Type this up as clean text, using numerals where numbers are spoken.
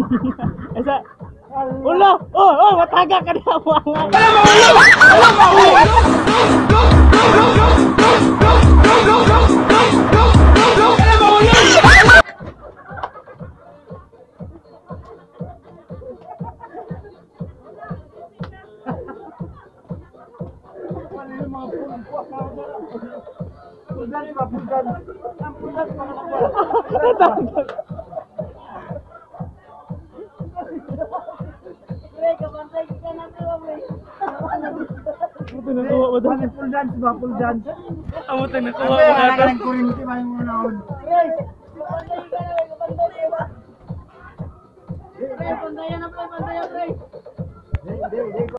Isa. Ulo! Oh, mataga ka niya mo ang. Full dance ba? Full dance? Amo tang nakuha Ay, mo wala na. ka ng kuryente ba yung unahon? Pantayan na po, pantayan, pre.